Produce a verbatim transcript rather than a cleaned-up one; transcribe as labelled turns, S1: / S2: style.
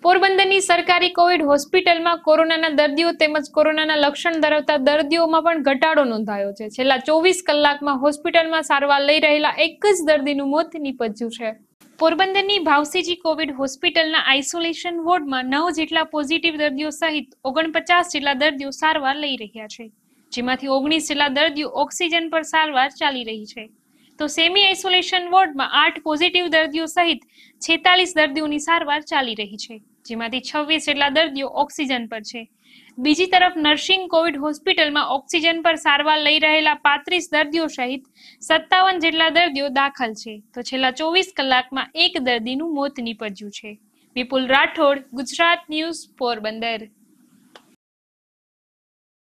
S1: પોરબંદરની સરકારી કોવિડ હોસ્પિટલમાં કોરોનાના દર્દીઓ તેમજ કોરોનાના લક્ષણ ધરાવતા દર્દીઓમાં પણ ઘટાડો નોંધાયો છે. છેલ્લા ચોવીસ કલાકમાં હોસ્પિટલમાં સારવાર લઈ રહેલા એક જ દર્દીનું મોત નીપજ્યું છે. પોરબંદરની ભાવસીજી કોવિડ હોસ્પિટલના આઇસોલેશન વોર્ડમાં નવ જેટલા પોઝિટિવ દર્દીઓ સહિત ઓગણપચાસ જેટલા દર્દીઓ સારવાર લઈ રહ્યા છે, જેમાંથી ઓગણીસ જેટલા દર્દીઓ ઓક્સિજન પર સારવાર ચાલી રહી છે. તો સેમી આઇસોલેશન વોર્ડમાં આઠ પોઝિટિવ દર્દીઓ સહિત છેતાલીસ દર્દીઓની સારવાર ચાલી રહી છે, જેમાંથી છવ્વીસ જેટલા દર્દીઓ ઓક્સિજન પર છે. બીજી તરફ નર્સિંગ કોવિડ હોસ્પિટલમાં ઓક્સિજન પર સારવાર લઈ રહેલા પાંત્રીસ દર્દીઓ સહિત સત્તાવન જેટલા દર્દીઓ દાખલ છે. તો છેલ્લા ચોવીસ કલાકમાં એક દર્દીનું મોત નીપજ્યું છે. વિપુલ રાઠોડ, ગુજરાત ન્યૂઝ, પોરબંદર.